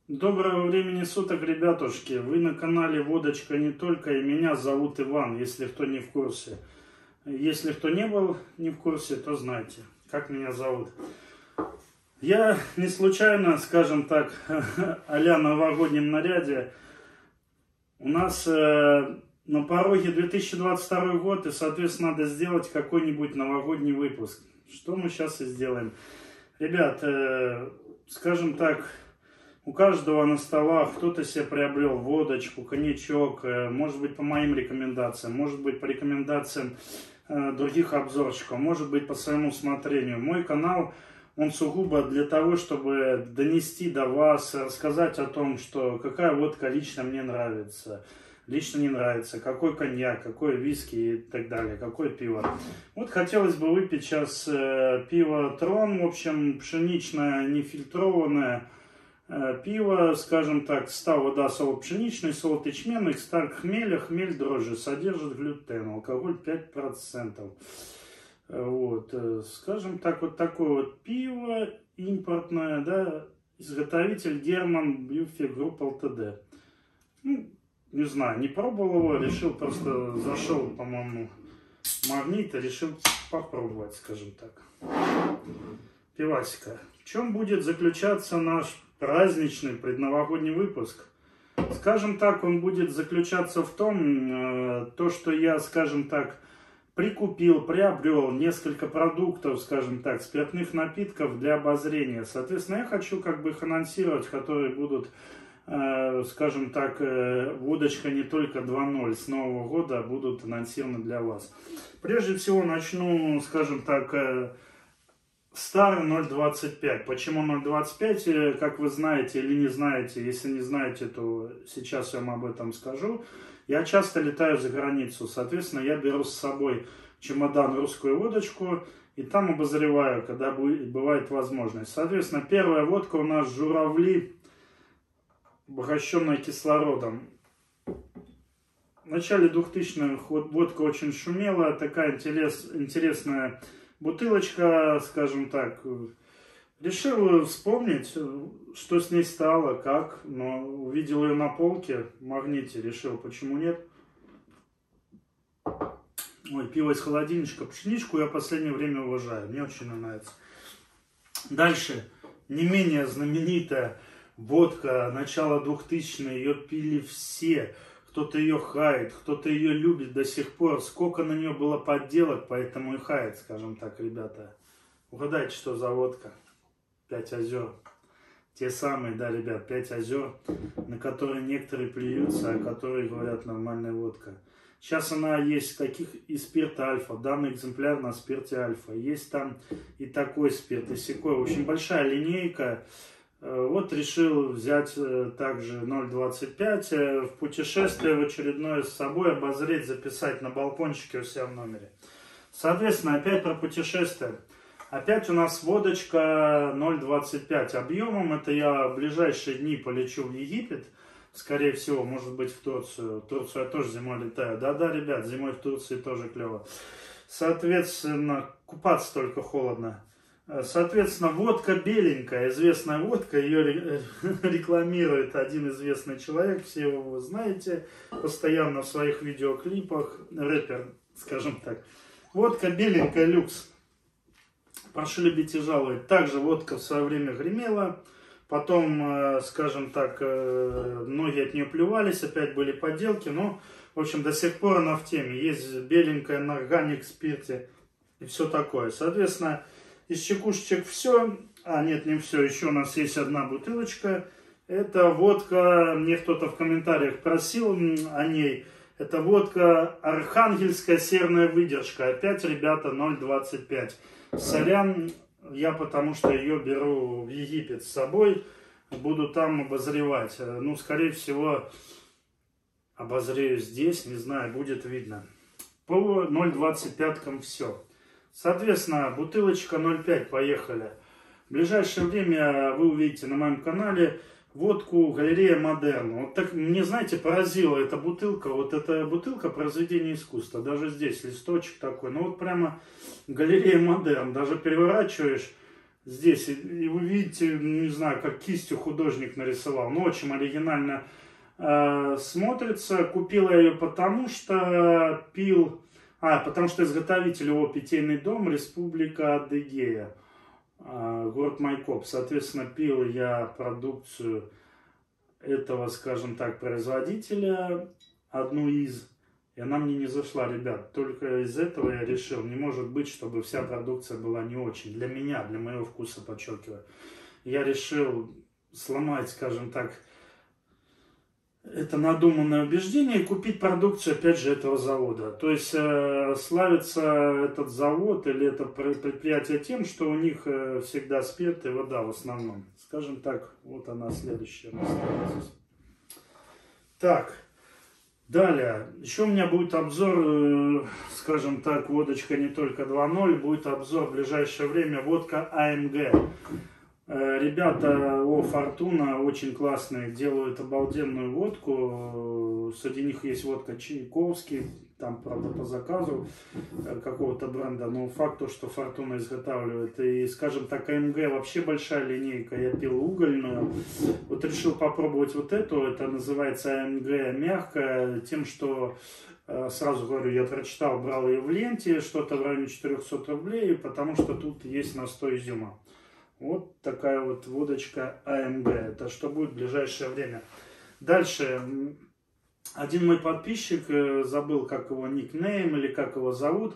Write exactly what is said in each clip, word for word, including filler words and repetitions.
Доброго времени суток, ребятушки! Вы на канале Водочка не только, и меня зовут Иван, если кто не в курсе. Если кто не был не в курсе, то знайте, как меня зовут. Я не случайно, скажем так, а-ля новогоднем наряде. У нас э, на пороге две тысячи двадцать второй год, и, соответственно, надо сделать какой-нибудь новогодний выпуск. Что мы сейчас и сделаем. Ребят, э, скажем так, у каждого на столах кто-то себе приобрел водочку, коньячок, может быть по моим рекомендациям, может быть по рекомендациям э, других обзорщиков, может быть по своему усмотрению. Мой канал, он сугубо для того, чтобы донести до вас, рассказать о том, что какая водка лично мне нравится, лично не нравится, какой коньяк, какой виски и так далее, какое пиво. Вот хотелось бы выпить сейчас э, пиво Трон, в общем, пшеничное, нефильтрованное. Пиво, скажем так, стал вода, солод пшеничный, солод ячменный, экстракт хмеля, хмель дрожжи, содержит глютен, алкоголь пять процентов. Вот, скажем так, вот такое вот пиво импортное, да, изготовитель Герман Бюффе Групп Лтд. Ну, не знаю, не пробовал его, решил, просто зашел, по-моему, Магнит и решил попробовать, скажем так. Пивасика. В чем будет заключаться наш праздничный предновогодний выпуск? Скажем так, он будет заключаться в том, э, то, что я, скажем так, прикупил, приобрел несколько продуктов, скажем так, спиртных напитков для обозрения. Соответственно, я хочу как бы их анонсировать, которые будут, э, скажем так, э, водочка не только два ноль с Нового года будут анонсированы для вас. Прежде всего начну, скажем так, э, старый ноль двадцать пять. Почему ноль двадцать пять? Как вы знаете или не знаете, если не знаете, то сейчас я вам об этом скажу. Я часто летаю за границу, соответственно, я беру с собой чемодан русскую водочку и там обозреваю, когда бывает возможность. Соответственно, первая водка у нас журавли, обогащенная кислородом. В начале двухтысячных водка очень шумела, такая интерес, интересная бутылочка, скажем так. Решил вспомнить, что с ней стало, как, но увидел ее на полке в Магните, решил, почему нет. Ой, пиво из холодильничка. Пшеничку я в последнее время уважаю, мне очень нравится. Дальше, не менее знаменитая водка начала двухтысячных, ее пили все. Кто-то ее хает, кто-то ее любит до сих пор. Сколько на нее было подделок, поэтому и хает, скажем так, ребята. Угадайте, что за водка? Пять озер. Те самые, да, ребят, пять озер, на которые некоторые плюются, а которые говорят нормальная водка. Сейчас она есть таких и спирт альфа. Данный экземпляр на спирте альфа. Есть там и такой спирт, и сякой. В общем, большая линейка. Вот решил взять также ноль двадцать пять в путешествие в очередное с собой, обозреть, записать на балкончике у себя в номере. Соответственно, опять про путешествие. Опять у нас водочка ноль двадцать пять объемом. Это я в ближайшие дни полечу в Египет. Скорее всего, может быть, в Турцию. В Турцию я тоже зимой летаю. Да-да, ребят, зимой в Турции тоже клево. Соответственно, купаться только холодно. Соответственно, водка беленькая, известная водка, ее рекламирует один известный человек, все его знаете, постоянно в своих видеоклипах, рэпер, скажем так. Водка беленькая, люкс. Прошу любить и жаловать. Также водка в свое время гремела, потом, скажем так, многие от нее плевались, опять были подделки, но, в общем, до сих пор она в теме. Есть беленькая на органик спирте и все такое. Соответственно, из чекушечек все. А, нет, не все. Еще у нас есть одна бутылочка. Это водка, мне кто-то в комментариях просил о ней. Это водка Архангельская серная выдержка. Опять, ребята, ноль двадцать пять. Сорян, я потому что ее беру в Египет с собой. Буду там обозревать. Ну, скорее всего, обозрею здесь. Не знаю, будет видно. По ноль двадцать пяткам все. Соответственно, бутылочка ноль пять, поехали. В ближайшее время вы увидите на моем канале водку Галерея Модерн. Вот так, мне, знаете, поразила эта бутылка. Вот эта бутылка произведения искусства. Даже здесь листочек такой. Ну вот прямо Галерея Модерн. Даже переворачиваешь, Здесь, и вы видите, не знаю, как кистью художник нарисовал, но очень оригинально э, смотрится. Купил я ее потому, что пил, а, потому что изготовитель его питейный дом Республика Адыгея, э, город Майкоп. Соответственно, пил я продукцию этого, скажем так, производителя, одну из. И она мне не зашла, ребят. Только из этого я решил, не может быть, чтобы вся продукция была не очень. Для меня, для моего вкуса, подчеркиваю. Я решил сломать, скажем так, это надуманное убеждение и купить продукцию, опять же, этого завода. То есть э, славится этот завод или это предприятие тем, что у них э, всегда спирт и вода в основном. Скажем так, вот она следующая. Так. Далее, еще у меня будет обзор, скажем так, водочка не только два ноль, будет обзор в ближайшее время водка А Эм Гэ. Ребята о Фортуна очень классные, делают обалденную водку. Среди них есть водка Чайковский, там, правда, по заказу какого-то бренда, но факт то, что Фортуна изготавливает. И, скажем так, А Эм Гэ вообще большая линейка, я пил угольную. Вот решил попробовать вот эту, это называется А Эм Гэ мягкая, тем, что, сразу говорю, я прочитал, брал ее в ленте, что-то в районе четырёхсот рублей, потому что тут есть настой изюма. Вот такая вот водочка А Эм Гэ, это что будет в ближайшее время. Дальше. Один мой подписчик, забыл, как его никнейм или как его зовут,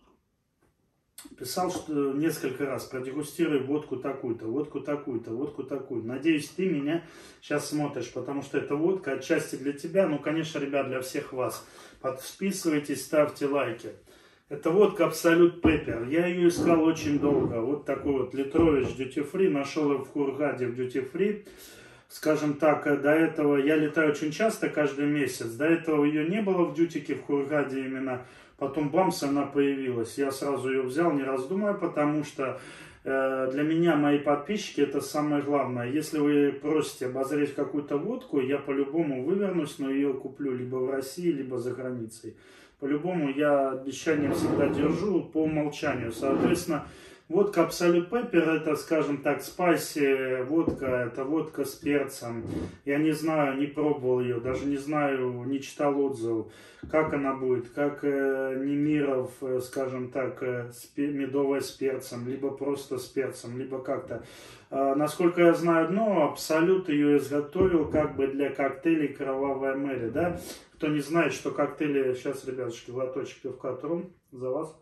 писал, что несколько раз: продегустируй водку такую-то, водку такую-то, водку такую. Надеюсь, ты меня сейчас смотришь, потому что эта водка отчасти для тебя, ну, конечно, ребят, для всех вас. Подписывайтесь, ставьте лайки. Это водка Absolut Pepper. Я ее искал очень долго. Вот такой вот литрович Duty Free. Нашел ее в Хургаде в Duty Free. Скажем так, до этого я летаю очень часто, каждый месяц. До этого ее не было в Дютике, в Хургаде именно. Потом бамс, она появилась. Я сразу ее взял, не раздумывая, потому что э, для меня мои подписчики это самое главное. Если вы просите обозреть какую-то водку, я по-любому вывернусь, но ее куплю либо в России, либо за границей. По-любому я обещания всегда держу по умолчанию. Соответственно, водка Absolut Pepper, это, скажем так, спайси водка, это водка с перцем. Я не знаю, не пробовал ее, даже не знаю, не читал отзывов, как она будет, как э, Немиров, э, скажем так, э, медовая с перцем, либо просто с перцем, либо как-то. Э, насколько я знаю, но Absolut ее изготовил как бы для коктейлей Кровавая Мэри, да? Кто не знает, что коктейли, сейчас, ребятушки, глоточек пивка трун за вас,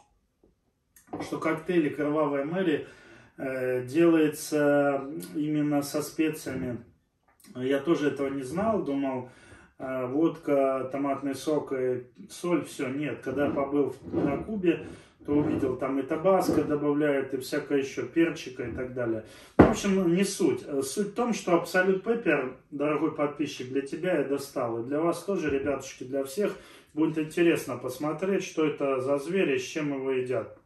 что коктейли Кровавая Мэри э, делается именно со специями. Я тоже этого не знал, думал, э, водка, томатный сок и соль, все, нет. Когда я побыл на Кубе, то увидел, там и табаско добавляют, и всякое еще, перчика и так далее. В общем, не суть. Суть в том, что Absolut Pepper, дорогой подписчик, для тебя я достал. И для вас тоже, ребятушки, для всех будет интересно посмотреть, что это за зверь и с чем его едят.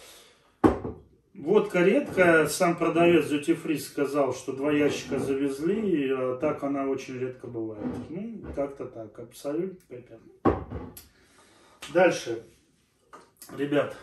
Водка редкая, сам продавец Duty Free сказал, что два ящика завезли, и так она очень редко бывает. Ну, как-то так, Absolut Pepper. Дальше, ребят,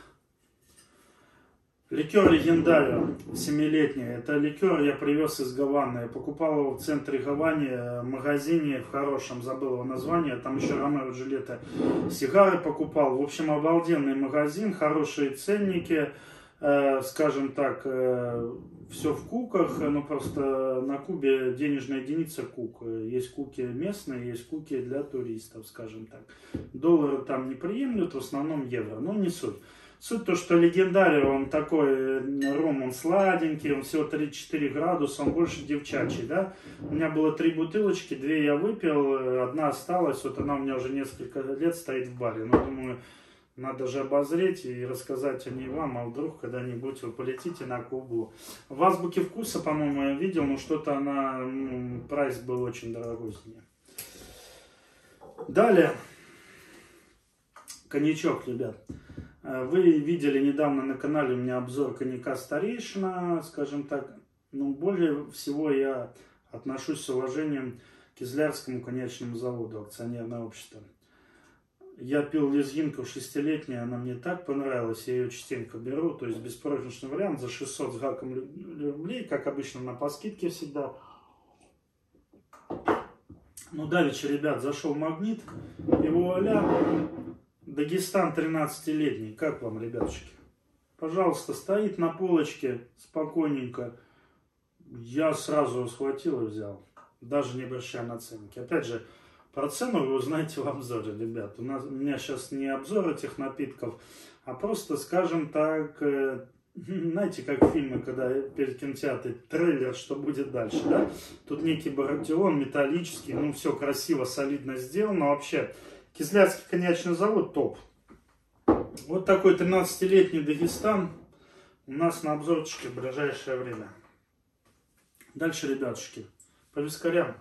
ликер Легендарио, семилетний. Это ликер я привез из Гаваны. Я покупал его в центре Гаваны, в магазине, в хорошем, забыл его название. Там еще Ромео Джульетта сигары покупал. В общем, обалденный магазин, хорошие ценники. Э, скажем так, э, все в куках, но просто на Кубе денежная единица кук. Есть куки местные, есть куки для туристов, скажем так. Доллары там не приемлют, в основном евро, но не суть. Суть то, что Легендарио, он такой, ром, он сладенький, он всего три-четыре градуса, он больше девчачий, да. У меня было три бутылочки, две я выпил, одна осталась, вот она у меня уже несколько лет стоит в баре. Но думаю, надо же обозреть и рассказать о ней вам, а вдруг когда-нибудь вы полетите на Кубу. В азбуке вкуса, по-моему, я видел, но что-то она, ну, прайс был очень дорогой с ней. Далее, коньячок, ребят. Вы видели недавно на канале у меня обзор коньяка Старейшина, скажем так. Но более всего я отношусь с уважением к Кизлярскому коньячному заводу, акционерное общество. Я пил лезгинку шестилетнюю, она мне так понравилась, я ее частенько беру, то есть беспроигрышный вариант за шестьсот с гаком рублей, как обычно на поскидке всегда. Ну, давеча, ребят, зашел Магнит, и вуаля, Дагестан тринадцатилетний, как вам, ребятушки? Пожалуйста, стоит на полочке спокойненько, я сразу схватил и взял, даже не обращая на ценники. Опять же, про цену вы узнаете в обзоре, ребят. У, нас, у меня сейчас не обзор этих напитков, а просто, скажем так, э, знаете, как фильмы, когда перед кинотеатром трейлер, что будет дальше, да? Тут некий баратион металлический, ну все красиво, солидно сделано. Вообще, Кизлярский коньячный завод топ. Вот такой тринадцатилетний Дагестан у нас на обзорчике в ближайшее время. Дальше, ребятушки, по вискарям.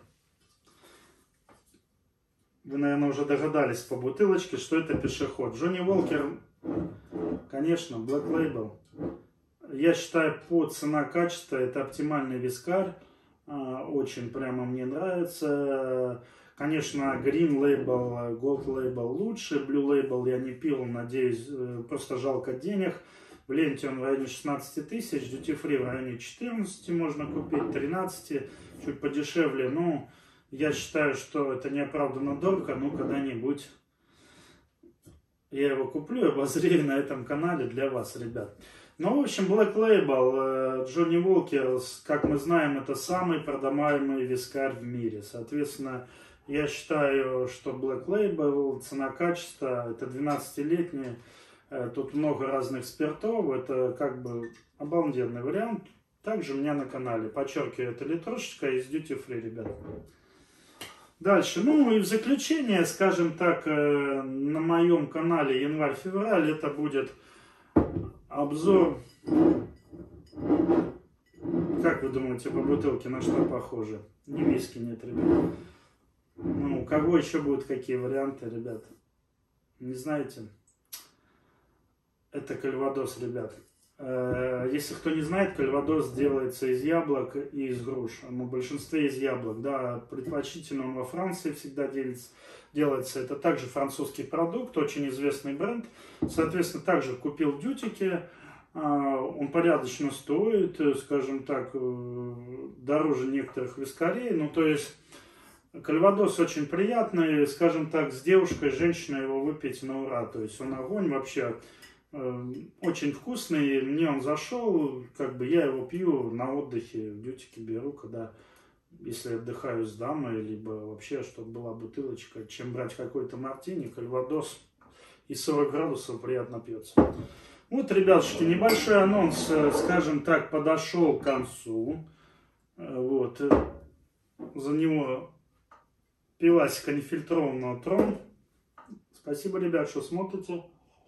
Вы, наверное, уже догадались по бутылочке, что это пешеход. Джонни Уолкер, конечно, Black Label. Я считаю, по цена-качество это оптимальный вискарь. Очень прямо мне нравится. Конечно, Green Label, Gold Label лучше. Blue Label я не пил, надеюсь, просто жалко денег. В ленте он в районе шестнадцати тысяч, Duty Free в районе четырнадцати можно купить, тринадцати, чуть подешевле. Ну, я считаю, что это неоправданно дорого, но когда-нибудь я его куплю и обозрею на этом канале для вас, ребят. Ну, в общем, Black Label, Джонни Уолкер, как мы знаем, это самый продаваемый вискарь в мире. Соответственно, я считаю, что Black Label, цена-качество, это двенадцатилетний, тут много разных спиртов, это как бы обалденный вариант. Также у меня на канале, подчеркиваю, это литрошечка из Duty Free, ребят. Дальше, ну и в заключение, скажем так, на моем канале январь-февраль это будет обзор, как вы думаете, по бутылке на что похоже? Ни виски нет, ребят. Ну, у кого еще будут какие варианты, ребят? Не знаете? Это кальвадос, ребят. Если кто не знает, кальвадос делается из яблок и из груш. Но в большинстве из яблок. Да, предпочтительно он во Франции всегда делится, делается. Это также французский продукт, очень известный бренд. Соответственно, также купил в дьютике. Он порядочно стоит, скажем так, дороже некоторых вискарей. Ну, то есть, кальвадос очень приятный, скажем так, с девушкой, с женщиной его выпить на ура. То есть, он огонь вообще. Очень вкусный, мне он зашел, как бы я его пью на отдыхе, в дьютике беру, когда, если отдыхаю с дамой, либо вообще, чтобы была бутылочка, чем брать какой-то мартини, кальвадос и сорок градусов приятно пьется. Вот, ребятушки, небольшой анонс, скажем так, подошел к концу, вот, за него пивасика нефильтрованного Трон. Спасибо, ребят, что смотрите.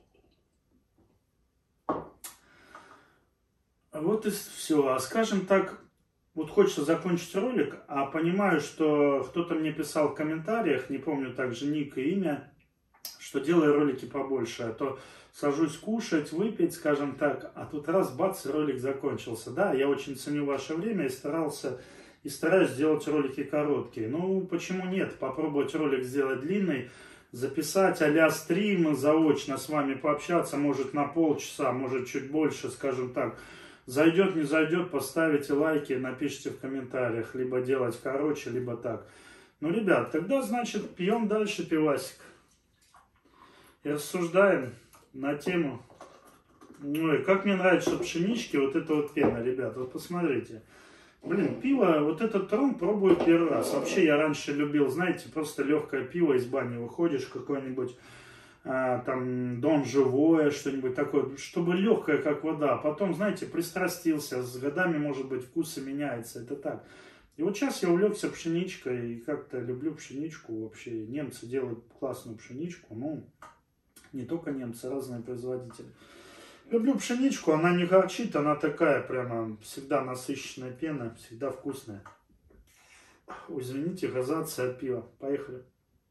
Вот и все. А скажем так, вот хочется закончить ролик, а понимаю, что кто-то мне писал в комментариях, не помню также ник и имя, что делаю ролики побольше, а то сажусь кушать, выпить, скажем так, а тут раз, бац, ролик закончился. Да, я очень ценю ваше время и старался, и стараюсь сделать ролики короткие. Ну, почему нет? Попробовать ролик сделать длинный, записать а-ля стрим, заочно с вами пообщаться, может на полчаса, может чуть больше, скажем так. Зайдет, не зайдет, поставите лайки, напишите в комментариях, либо делать короче, либо так. Ну, ребят, тогда, значит, пьем дальше пивасик. И рассуждаем на тему. Ой, как мне нравится, что пшенички, вот это вот пена, ребят, вот посмотрите. Блин, пиво, вот этот Трон пробую первый раз. Вообще, я раньше любил, знаете, просто легкое пиво, из бани выходишь, какой-нибудь... А, там Дон Живое, что-нибудь такое, чтобы легкое, как вода. Потом, знаете, пристрастился, с годами, может быть, вкусы меняются, это так. И вот сейчас я увлекся пшеничкой, и как-то люблю пшеничку вообще. Немцы делают классную пшеничку, ну, не только немцы, разные производители. Люблю пшеничку, она не горчит, она такая прямо, всегда насыщенная пена, всегда вкусная. Ой, извините, газация от пива. Поехали.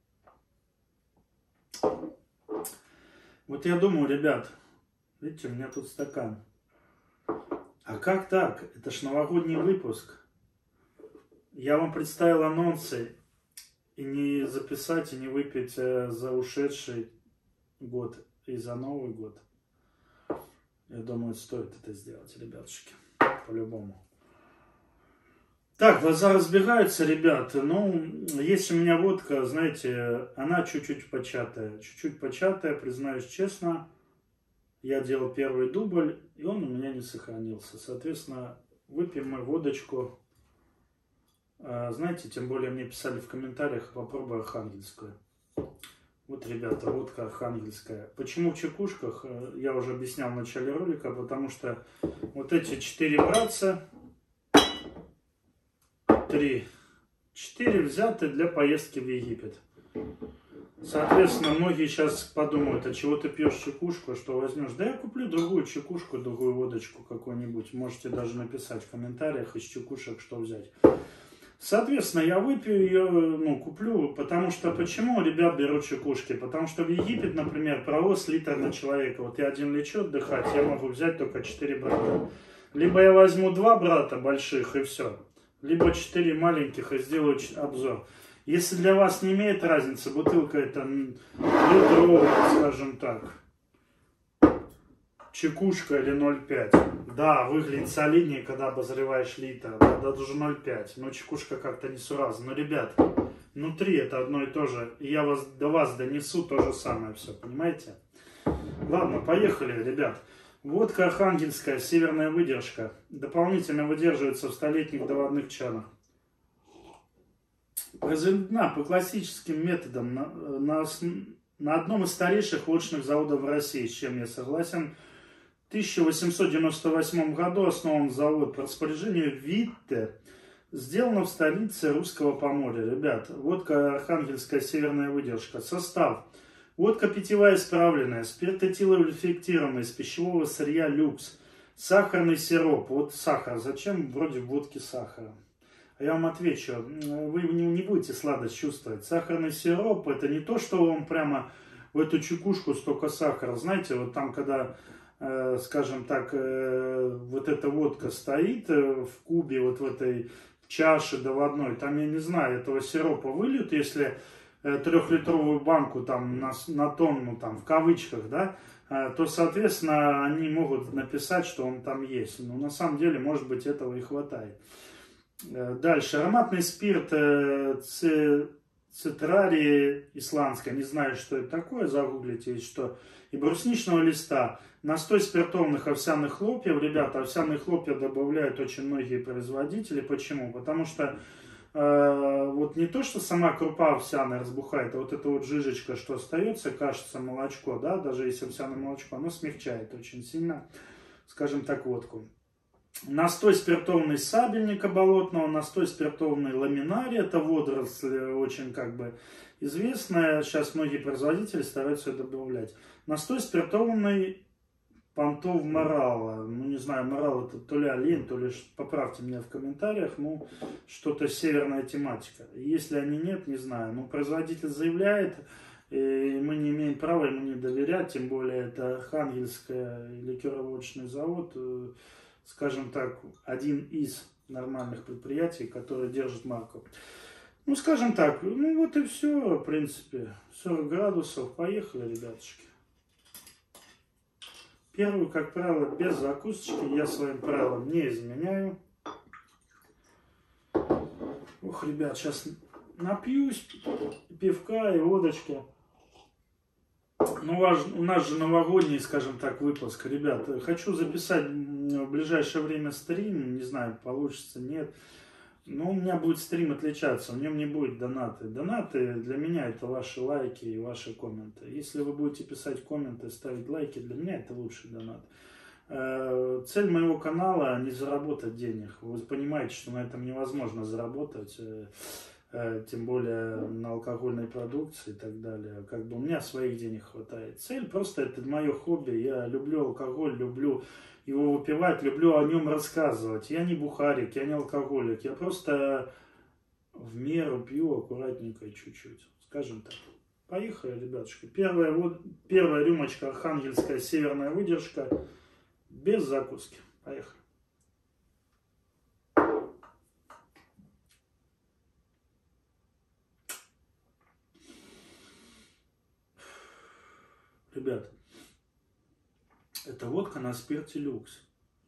Вот я думаю, ребят, видите, у меня тут стакан. А как так? Это ж новогодний выпуск. Я вам представил анонсы. И не записать, и не выпить за ушедший год и за Новый год. Я думаю, стоит это сделать, ребятушки, по-любому. Так, глаза разбегаются, ребят. Ну, есть у меня водка, знаете, она чуть-чуть початая. Чуть-чуть початая, признаюсь честно. Я делал первый дубль, и он у меня не сохранился. Соответственно, выпьем мы водочку. Знаете, тем более мне писали в комментариях, попробуй архангельскую. Вот, ребята, водка архангельская. Почему в чекушках? Я уже объяснял в начале ролика, потому что вот эти четыре братца, три, четыре взяты для поездки в Египет. Соответственно, многие сейчас подумают, а чего ты пьешь чекушку, что возьмешь? Да я куплю другую чекушку, другую водочку какую-нибудь. Можете даже написать в комментариях из чекушек, что взять. Соответственно, я выпью ее, ну, куплю, потому что, почему ребят берут чекушки? Потому что в Египет, например, провоз литр на человека. Вот я один лечу отдыхать, я могу взять только четыре брата. Либо я возьму два брата больших и все. Либо четыре маленьких и сделаю обзор. Если для вас не имеет разницы, бутылка это литровая, скажем так, чекушка или ноль пять. Да, выглядит солиднее, когда обозреваешь литр, да, даже ноль пять. Но чекушка как-то несуразно. Но, ребят, внутри это одно и то же. И я вас, до вас донесу то же самое все, понимаете? Ладно, поехали, ребят. Водка архангельская, северная выдержка. Дополнительно выдерживается в столетних доводных чанах. Произведена по классическим методам на, на, на одном из старейших водочных заводов в России, с чем я согласен. В тысяча восемьсот девяносто восьмом году основан завод по распоряжению Витте. Сделано в столице Русского Поморья. Ребят, водка архангельская, северная выдержка. Состав. Водка питьевая исправленная, спиртоэтилоэффектированная, из пищевого сырья люкс. Сахарный сироп. Вот сахар. Зачем вроде водки сахара? Я вам отвечу, вы не будете сладость чувствовать. Сахарный сироп это не то, что вам прямо в эту чекушку столько сахара. Знаете, вот там, когда, э, скажем так, э, вот эта водка стоит в кубе, вот в этой чаше доводной, там, я не знаю, этого сиропа выльют, если э, трехлитровую банку там на, на тонну, там, в кавычках, да, э, то, соответственно, они могут написать, что он там есть. Но на самом деле, может быть, этого и хватает. Дальше. Ароматный спирт цитрарии исландской. Не знаю, что это такое. Загуглите, что. И брусничного листа. Настой спиртованных овсяных хлопьев. Ребята, овсяные хлопья добавляют очень многие производители. Почему? Потому что э, вот не то, что сама крупа овсяная разбухает, а вот эта вот жижечка, что остается, кажется, молочко, да, даже если овсяное молочко, оно смягчает очень сильно, скажем так, водку. Настой спиртованный сабельника болотного, настой спиртованный ламинарий, это водоросль очень как бы известная, сейчас многие производители стараются ее добавлять. Настой спиртованный понтов морала, ну не знаю, морал это то ли олень, то ли, поправьте меня в комментариях, ну что-то северная тематика. Если они нет, не знаю, но производитель заявляет, и мы не имеем права ему не доверять, тем более это Архангельский ликероводочный завод, скажем так, один из нормальных предприятий, которые держат марку. Ну, скажем так, ну вот и все, в принципе. сорок градусов. Поехали, ребятушки. Первую, как правило, без закусочки. Я своим правилам не изменяю. Ох, ребят, сейчас напьюсь пивка и водочки. Ну, у нас же новогодний, скажем так, выпуск. Ребят, хочу записать в ближайшее время стрим. Не знаю, получится, нет. Но у меня будет стрим отличаться. В нем не будет донаты. Донаты для меня это ваши лайки и ваши комменты. Если вы будете писать комменты, ставить лайки, для меня это лучший донат. Цель моего канала не заработать денег. Вы понимаете, что на этом невозможно заработать. Тем более на алкогольной продукции и так далее. Как бы у меня своих денег хватает. Цель просто это мое хобби. Я люблю алкоголь, люблю его выпивать, люблю о нем рассказывать. Я не бухарик, я не алкоголик. Я просто в меру пью аккуратненько и чуть-чуть. Скажем так. Поехали, ребятушки. Первая, вот, первая рюмочка архангельская северная выдержка. Без закуски. Поехали. Ребят, это водка на спирте люкс.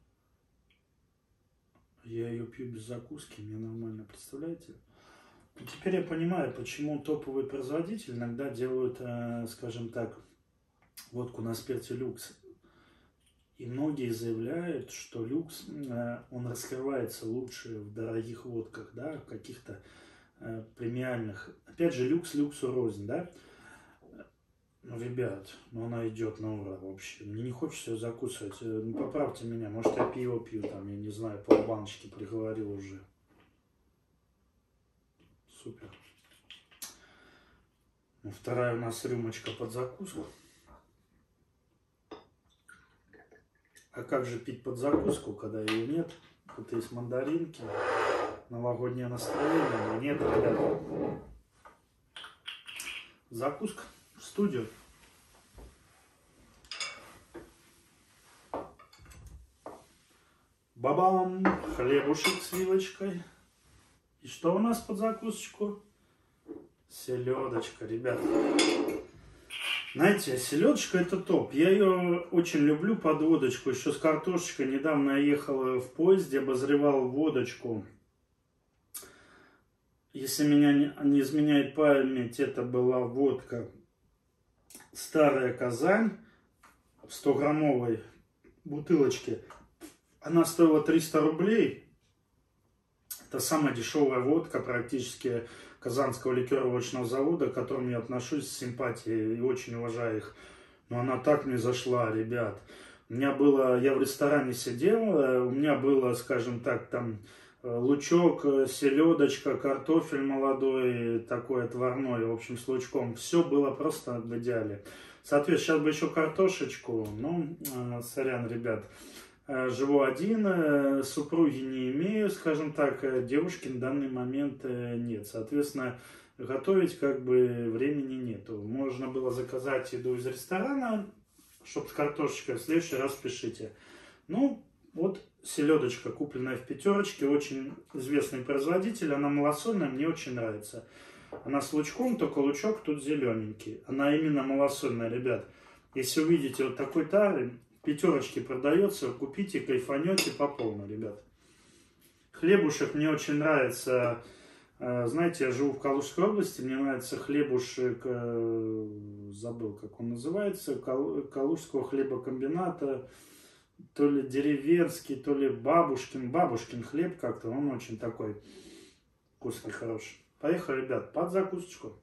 Я ее пью без закуски, мне нормально, представляете? И теперь я понимаю, почему топовые производители иногда делают, э, скажем так, водку на спирте люкс. И многие заявляют, что люкс, э, он раскрывается лучше в дорогих водках, да, в каких-то э, премиальных. Опять же, люкс люксу рознь, да? Ну, ребят, ну она идет на ура вообще. Мне не хочется ее закусывать. Ну, поправьте меня, может я пиво пью, там, я не знаю, полбаночки приговорил уже. Супер. Ну, вторая у нас рюмочка под закуску. А как же пить под закуску, когда ее нет? Тут есть мандаринки, новогоднее настроение. Нет, ребята. Закуска в студию. Бабам! Хлебушек с вилочкой. И что у нас под закусочку? Селедочка, ребят. Знаете, селедочка это топ. Я ее очень люблю под водочку. Еще с картошечкой. Недавно я ехал в поезде, обозревал водочку. Если меня не, не изменяет память, это была водка Старая Казань в стограммовой бутылочке. Она стоила триста рублей. Это самая дешевая водка практически Казанского ликеровочного завода, к которому я отношусь с симпатией и очень уважаю их. Но она так мне зашла, ребят. У меня было, я в ресторане сидел, у меня было, скажем так, там лучок, селедочка, картофель молодой, такой отварной, в общем, с лучком. Все было просто в идеале. Соответственно, сейчас бы еще картошечку. Ну, сорян, ребят. Живу один, супруги не имею, скажем так, девушки на данный момент нет. Соответственно, готовить как бы времени нету. Можно было заказать еду из ресторана, чтобы с картошечкой, в следующий раз пишите. Ну, вот селедочка, купленная в пятерочке, очень известный производитель, она малосольная, мне очень нравится. Она с лучком, только лучок тут зелененький. Она именно малосольная, ребят. Если увидите вот такой тары, пятерочки продается, купите, кайфанете по полной, ребят. Хлебушек мне очень нравится. Знаете, я живу в Калужской области, мне нравится хлебушек, забыл, как он называется, Калужского хлебокомбината, то ли деревенский, то ли бабушкин, бабушкин хлеб как-то, он очень такой вкусный, хороший. Поехали, ребят, под закусочку.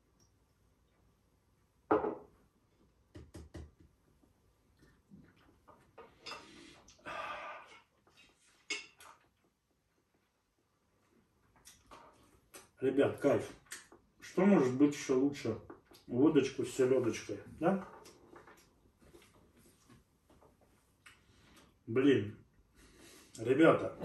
Ребят, кайф. Что может быть еще лучше? Водочку с селедочкой, да? Блин. Ребята.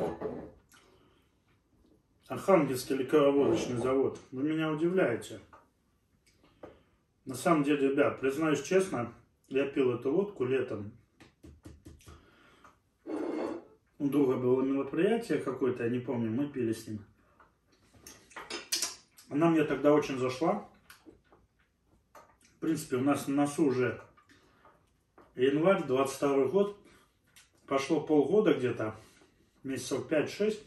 Архангельский ликероводочный завод. Вы меня удивляете. На самом деле, ребят, признаюсь честно, я пил эту водку летом. У друга было мероприятие какое-то, я не помню, мы пили с ним. Она мне тогда очень зашла. В принципе, у нас на носу уже январь, двадцать второй год. Прошло полгода где-то, месяцев пять-шесть.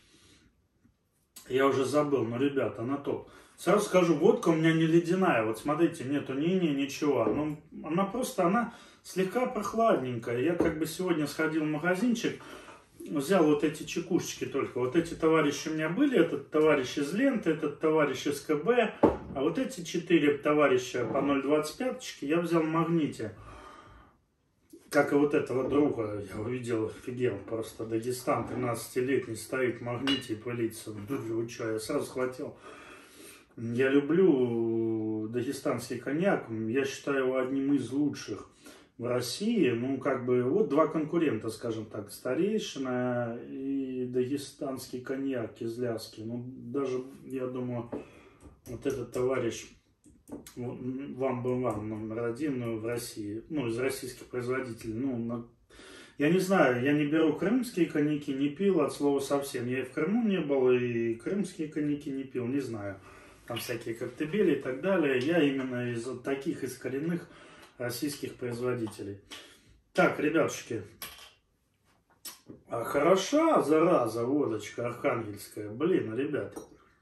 Я уже забыл, но, ребята, она топ. Сразу скажу, водка у меня не ледяная. Вот смотрите, нету ни-ни, ничего. Ну, она просто, она слегка прохладненькая. Я как бы сегодня сходил в магазинчик, взял вот эти чекушечки только. Вот эти товарищи у меня были. Этот товарищ из ленты, этот товарищ из КБ. А вот эти четыре товарища по ноль двадцать пять я взял в Магните. Как и вот этого друга, я увидел, офигел, просто Дагестан, тринадцатилетний, стоит в Магните и пылится. Вы что, я сразу схватил. Я люблю дагестанский коньяк, я считаю его одним из лучших в России. Ну, как бы, вот два конкурента, скажем так, Старейшина и дагестанский коньяк кизлярский. Ну, даже, я думаю, вот этот товарищ... Вам бы вам номер один в России, ну, из российских производителей. Ну, на... Я не знаю, я не беру крымские коньяки, не пил от слова совсем. Я и в Крыму не был, и крымские коньяки не пил, не знаю. Там всякие коктебели и так далее. Я именно из таких, из коренных российских производителей. Так, ребятушки, а хороша, зараза, водочка архангельская. Блин, ребят,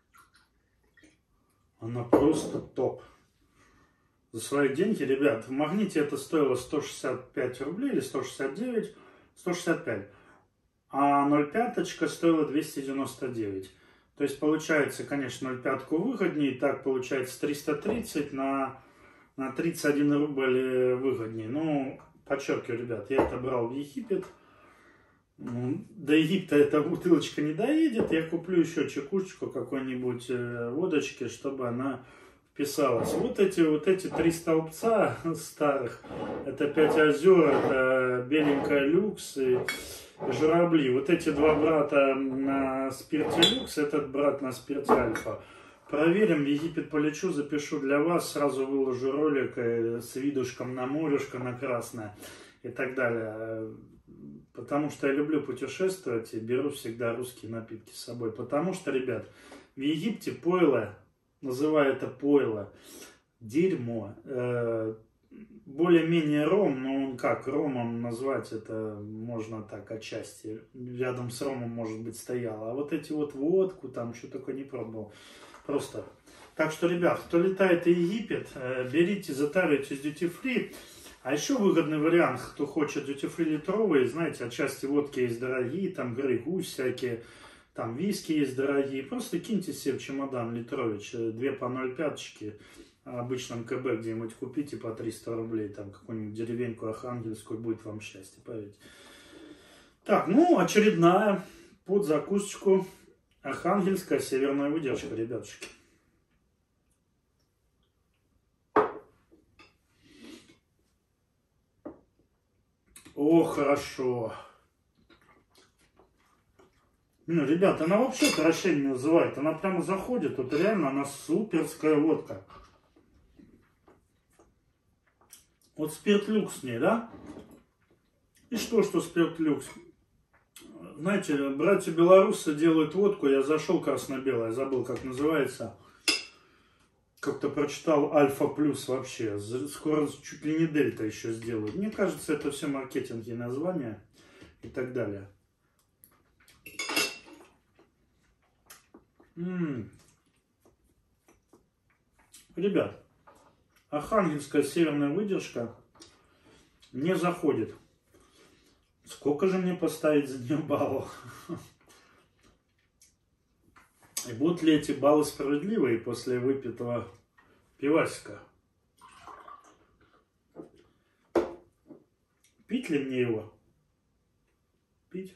она просто топ. За свои деньги, ребят, в Магните это стоило сто шестьдесят пять рублей или сто шестьдесят девять, сто шестьдесят пять. А ноль пять стоила двести девяносто девять. То есть получается, конечно, ноль пять выгоднее. Так получается триста тридцать на, на тридцать один рубль выгоднее. Ну, подчеркиваю, ребят, я это брал в Египет. До Египта эта бутылочка не доедет. Я куплю еще чекушечку какой-нибудь водочки, чтобы она вписалась. Вот эти вот эти три столбца старых. Это Пять озер, это Беленькая люкс и Журавли. Вот эти два брата на спирте люкс, этот брат на спирте альфа. Проверим, в Египет полечу, запишу для вас, сразу выложу ролик с видушком на морюшко, на красное и так далее. Потому что я люблю путешествовать и беру всегда русские напитки с собой. Потому что, ребят, в Египте пойло, называю это пойло, дерьмо. Более-менее ром, но он как, ромом назвать это можно так отчасти. Рядом с ромом, может быть, стояло. А вот эти вот водку, там, что такое не пробовал. Просто. Так что, ребят, кто летает в Египет, берите, затаривайте duty free. А еще выгодный вариант, кто хочет duty free литровые, знаете, отчасти водки есть дорогие, там Грей Гусь всякие, там виски есть дорогие. Просто киньте себе в чемодан литрович, две по ноль пять, обычном КБ где-нибудь купите по триста рублей, там какую-нибудь деревеньку архангельскую, будет вам счастье, поверьте. Так, ну, очередная под закусочку архангельская северная выдержка, ребятушки. О, хорошо. Ну, ребят, она вообще хорошо не называет. Она прямо заходит. Вот реально она суперская водка. Вот спирт люкс с ней, да? И что, что спирт люкс? Знаете, братья белорусы делают водку. Я зашел красно-белая, забыл, как называется. Как-то прочитал Альфа Плюс вообще. Скоро чуть ли не Дельта еще сделают. Мне кажется, это все маркетинги, названия и так далее. М-м. Ребят, архангельская северная выдержка не заходит. Сколько же мне поставить за нее баллов? И будут ли эти баллы справедливые после выпитого пивасика? Пить ли мне его? Пить?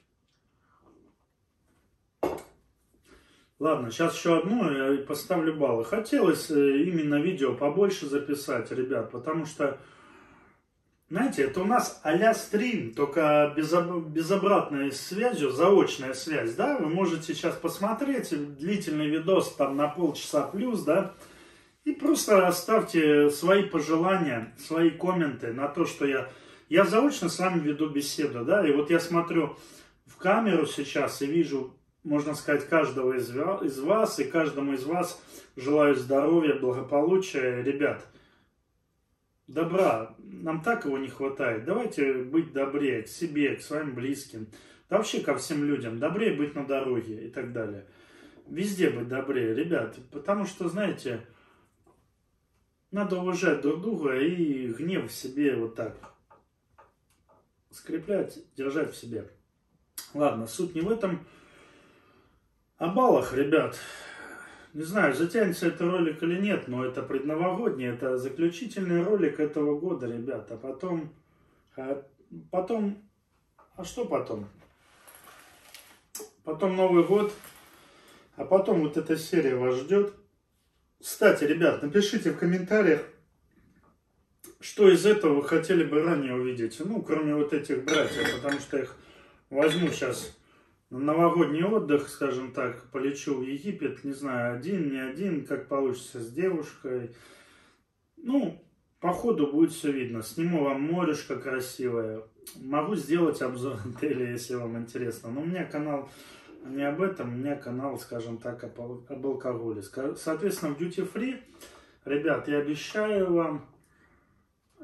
Ладно, сейчас еще одну и поставлю баллы. Хотелось именно видео побольше записать, ребят, потому что, знаете, это у нас а-ля стрим, только без, без обратной связи, заочная связь, да? Вы можете сейчас посмотреть длительный видос там на полчаса плюс, да? И просто оставьте свои пожелания, свои комменты на то, что я... Я заочно с вами веду беседу, да? И вот я смотрю в камеру сейчас и вижу, можно сказать, каждого из, из вас, и каждому из вас желаю здоровья, благополучия, ребят. Добра, нам так его не хватает. Давайте быть добрее к себе, к своим близким, да вообще ко всем людям. Добрее быть на дороге и так далее. Везде быть добрее, ребят. Потому что, знаете, надо уважать друг друга и гнев в себе вот так скреплять, держать в себе. Ладно, суть не в этом. О баллах, ребят. Не знаю, затянется это ролик или нет, но это предновогодний, это заключительный ролик этого года, ребят. А потом, а потом, а что потом? Потом Новый год, а потом вот эта серия вас ждет. Кстати, ребят, напишите в комментариях, что из этого вы хотели бы ранее увидеть. Ну, кроме вот этих братьев, потому что их возьму сейчас... Новогодний отдых, скажем так, полечу в Египет, не знаю, один, не один, как получится с девушкой. Ну, по ходу будет все видно. Сниму вам морюшко красивое. Могу сделать обзор отеля, если вам интересно. Но у меня канал не об этом, у меня канал, скажем так, об, об алкоголе. Соответственно, в duty free, ребят, я обещаю вам,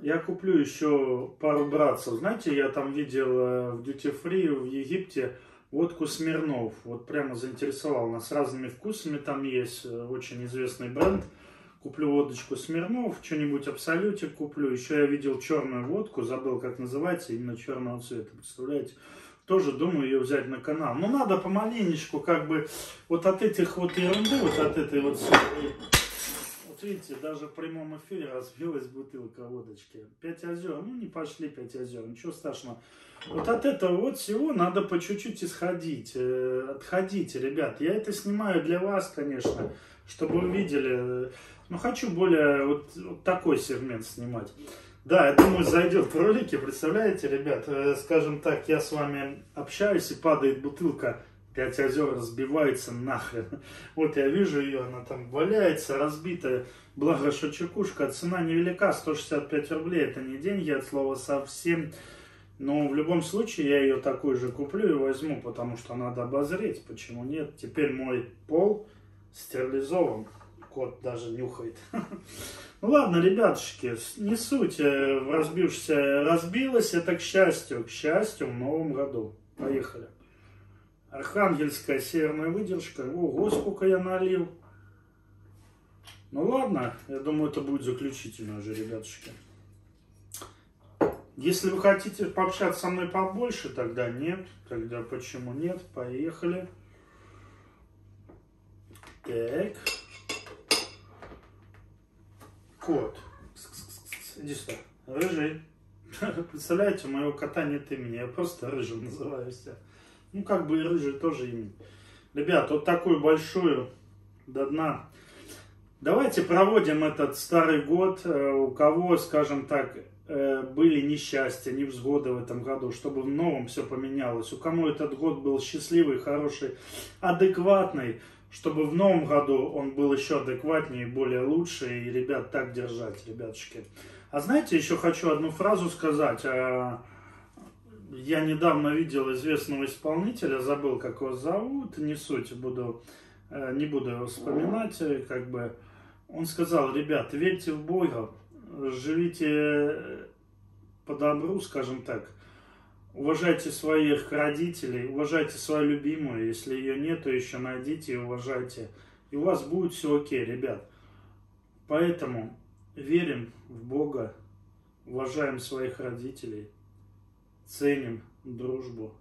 Я куплю еще пару братцев. Знаете, я там видел в Duty Free в Египте водку Смирнов. Вот прямо заинтересовал нас. С разными вкусами там есть. Очень известный бренд. Куплю водочку Смирнов, что-нибудь Абсолютик куплю. Еще я видел черную водку, забыл, как называется, именно черного цвета. Представляете? Тоже думаю ее взять на канал. Но надо помаленечку, как бы, вот от этих вот ерунды, вот от этой вот... Вот видите, даже в прямом эфире разбилась бутылка водочки. Пять озер, ну не пошли пять озер, ничего страшного. Вот от этого вот всего надо по чуть-чуть исходить, э, отходите, ребят. Я это снимаю для вас, конечно, чтобы вы видели. Но хочу более вот, вот такой сегмент снимать. Да, я думаю, зайдет в ролики, представляете, ребят, э, скажем так, я с вами общаюсь и падает бутылка. Пять озер разбивается нахрен. Вот я вижу ее, она там валяется, разбитая. Благо, что чекушка, цена невелика, сто шестьдесят пять рублей. Это не деньги от слова совсем. Но в любом случае я ее такую же куплю и возьму, потому что надо обозреть. Почему нет? Теперь мой пол стерилизован. Кот даже нюхает. Ну ладно, ребятушки, не суть. Разбившаяся разбилась, это к счастью. К счастью в новом году. Поехали. Архангельская северная выдержка. Ого, сколько я налил. Ну ладно, я думаю, это будет заключительно уже, ребятушки. Если вы хотите пообщаться со мной побольше, тогда нет. Тогда почему нет? Поехали. Так. Кот. Иди сюда. Рыжий. Представляете, у моего кота нет имени. Я просто Рыжим называю себя. Ну, как бы и Рыжий тоже имя. Ребят, вот такую большую до дна. Давайте проводим этот старый год. У кого, скажем так, были несчастья, невзгоды в этом году, чтобы в новом все поменялось. У кого этот год был счастливый, хороший, адекватный, чтобы в новом году он был еще адекватнее, более лучше. И, ребят, так держать, ребятушки. А знаете, еще хочу одну фразу сказать. Я недавно видел известного исполнителя, забыл, как его зовут, не суть, буду, не буду его вспоминать, как бы. Он сказал: ребят, верьте в Бога, живите по добру, скажем так, уважайте своих родителей, уважайте свою любимую, если ее нет, то еще найдите и уважайте, и у вас будет все окей, ребят. Поэтому верим в Бога, уважаем своих родителей, ценим дружбу,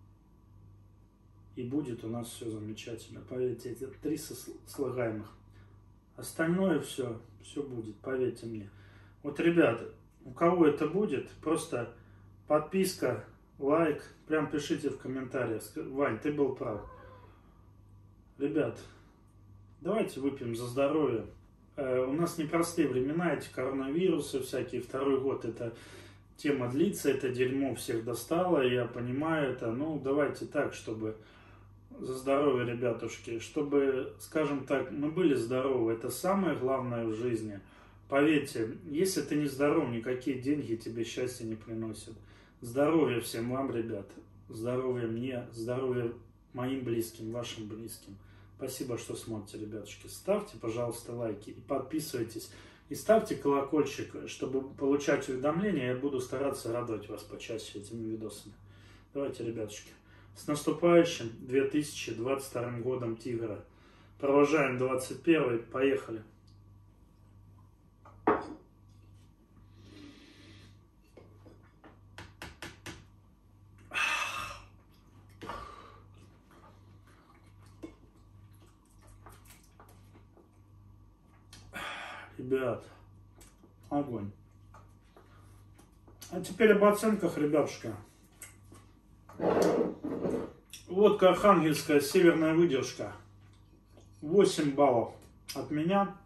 и будет у нас все замечательно. Поверьте, эти три слагаемых. Остальное все, все будет, поверьте мне. Вот, ребята, у кого это будет, просто подписка, лайк, прям пишите в комментариях. Вань, ты был прав. Ребят, давайте выпьем за здоровье. Э, у нас непростые времена, эти коронавирусы всякие, второй год, это тема длится, это дерьмо всех достало, я понимаю это. Ну, давайте так, чтобы за здоровье, ребятушки, чтобы, скажем так, мы были здоровы, это самое главное в жизни. Поверьте, если ты не здоров, никакие деньги тебе счастья не приносят. Здоровья всем вам, ребят, здоровья мне, здоровья моим близким, вашим близким. Спасибо, что смотрите, ребятушки. Ставьте, пожалуйста, лайки и подписывайтесь. И ставьте колокольчик, чтобы получать уведомления. Я буду стараться радовать вас почаще этими видосами. Давайте, ребятушки. С наступающим две тысячи двадцать вторым годом Тигра. Провожаем двадцать первый. Поехали. Ребят, огонь. А теперь об оценках, ребятушка. Водка Архангельская, северная выдержка. восемь баллов от меня.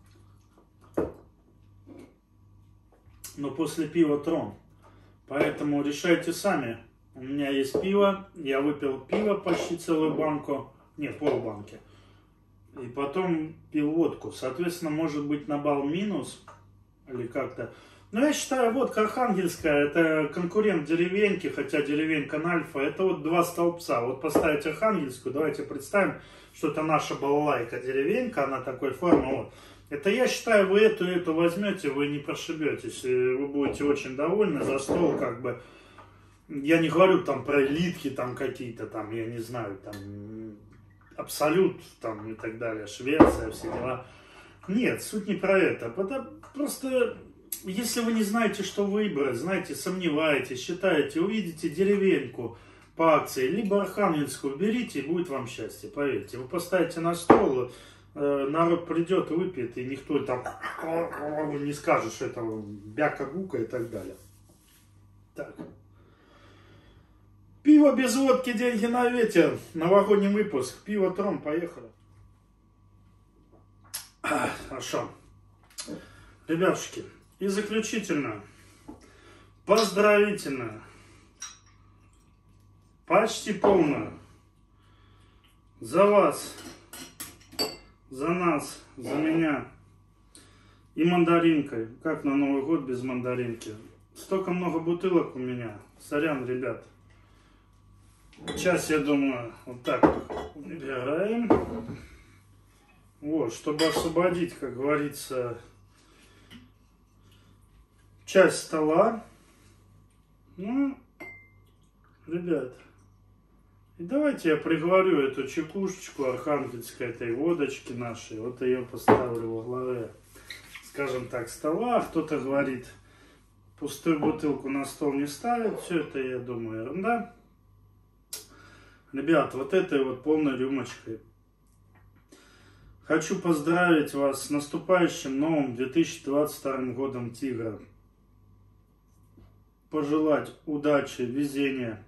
Но после пива трон. Поэтому решайте сами. У меня есть пиво. Я выпил пиво почти целую банку. Нет, полбанки. И потом пил водку. Соответственно, может быть на балл минус. Или как-то. Но я считаю, водка Архангельская, это конкурент деревеньки, хотя деревенька Альфа, это вот два столбца. Вот поставить Архангельскую, давайте представим, что это наша балалайка деревенька, она такой формы. Вот. Это я считаю, вы эту и эту возьмете, вы не прошибетесь. Вы будете очень довольны за стол, как бы. Я не говорю там про элитки там какие-то, там, я не знаю, там, Абсолют там и так далее, Швеция, все дела. Нет, суть не про это. Просто, если вы не знаете, что выбрать, знаете, сомневаетесь, считаете, увидите деревеньку по акции, либо Архангельскую, берите, и будет вам счастье, поверьте. Вы поставите на стол, народ придет, выпьет, и никто там не скажет, что это бяка-гука и так далее. Так. Пиво без водки, деньги на ветер. Новогодний выпуск. Пиво Трон, поехали. Хорошо. Ребятушки, и заключительно, поздравительно, почти полно за вас, за нас, за меня и мандаринкой. Как на Новый год без мандаринки? Столько много бутылок у меня. Сорян, ребят. Сейчас, я думаю, вот так убираем. Вот, чтобы освободить, как говорится, часть стола. Ну, ребят, и давайте я приговорю эту чекушечку архангельской, этой водочки нашей. Вот ее поставлю во главе, скажем так, стола. Кто-то говорит, пустую бутылку на стол не ставит. Все это, я думаю, ерунда. Ребят, вот этой вот полной рюмочкой хочу поздравить вас с наступающим новым две тысячи двадцать вторым годом Тигра. Пожелать удачи, везения,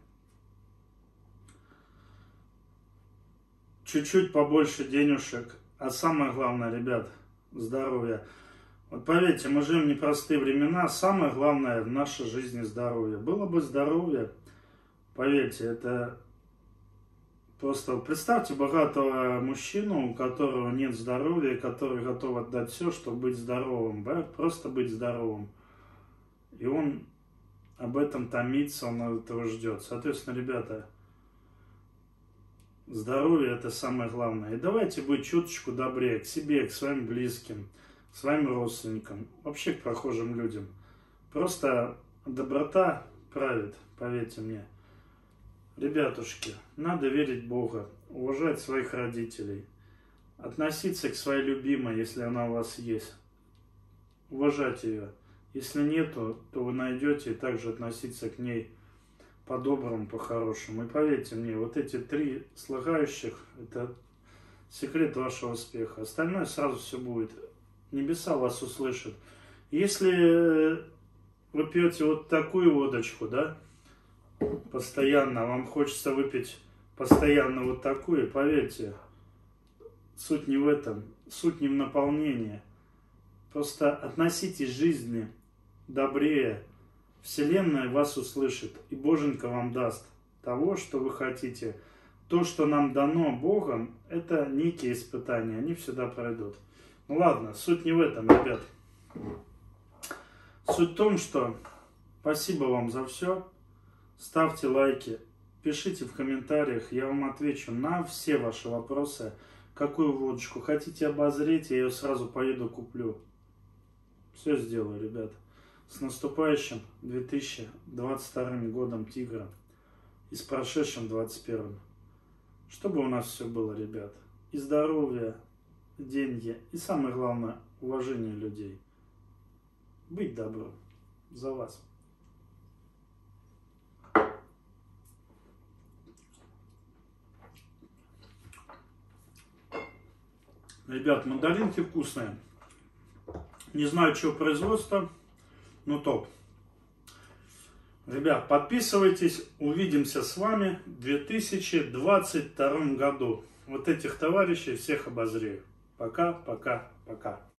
чуть-чуть побольше денежек, а самое главное, ребят, здоровья. Вот поверьте, мы живем в непростые времена, самое главное в нашей жизни здоровье. Было бы здоровье, поверьте, это... Просто представьте богатого мужчину, у которого нет здоровья, который готов отдать все, чтобы быть здоровым. Просто быть здоровым. И он об этом томится, он этого ждет. Соответственно, ребята, здоровье это самое главное. И давайте быть чуточку добрее к себе, к своим близким, к своим родственникам, вообще к прохожим людям. Просто доброта правит, поверьте мне. Ребятушки, надо верить в Бога, уважать своих родителей, относиться к своей любимой, если она у вас есть, уважать ее. Если нету, то вы найдете и также относиться к ней по-доброму, по-хорошему. И поверьте мне, вот эти три слагающих – это секрет вашего успеха. Остальное сразу все будет. Небеса вас услышат. Если вы пьете вот такую водочку, да, постоянно, вам хочется выпить постоянно вот такую, поверьте, суть не в этом, суть не в наполнении. Просто относитесь к жизни добрее, Вселенная вас услышит, и Боженька вам даст того, что вы хотите. То, что нам дано Богом, это некие испытания, они всегда пройдут. Ну ладно, суть не в этом, ребят. Суть в том, что спасибо вам за все. Ставьте лайки, пишите в комментариях, я вам отвечу на все ваши вопросы. Какую водочку хотите обозреть, я ее сразу поеду куплю. Все сделаю, ребят. С наступающим две тысячи двадцать вторым годом Тигра и с прошедшим двадцать первым. Чтобы у нас все было, ребят. И здоровье, деньги, и самое главное, уважение людей. Быть добрым. За вас. Ребят, мандаринки вкусные. Не знаю, чего производства, но топ. Ребят, подписывайтесь. Увидимся с вами в две тысячи двадцать втором году. Вот этих товарищей всех обозрею. Пока, пока, пока.